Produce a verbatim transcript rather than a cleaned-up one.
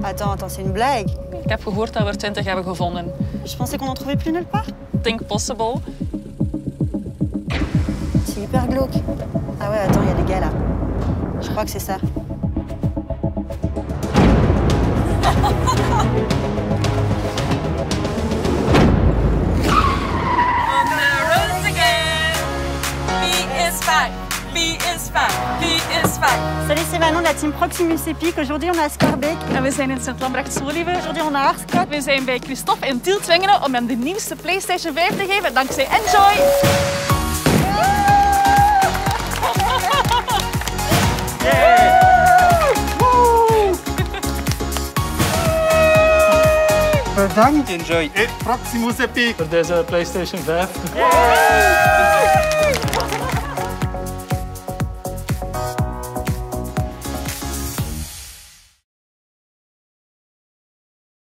Attends, attends, c'est une blague. Ik heb gehoord dat we er twintig hebben gevonden. Je pensais qu'on en trouvait plus nulle part. Think possible. C'est hyper glauque. Ah ouais, attends, il y a des gars là. Je crois que c'est ça. Salut, c'est Manon de la team Proximus Epic. Aujourd'hui, on a Scarbeck. En we zijn in Sint-Lambrecht-Zolive. Aujourd'hui, on a Arscott. We zijn bij Christophe in Tiel-Zwingenen om hem de nieuwste PlayStation vijf te geven dankzij Enjoy. Bedankt Enjoy en Proximus Epic voor deze PlayStation vijf.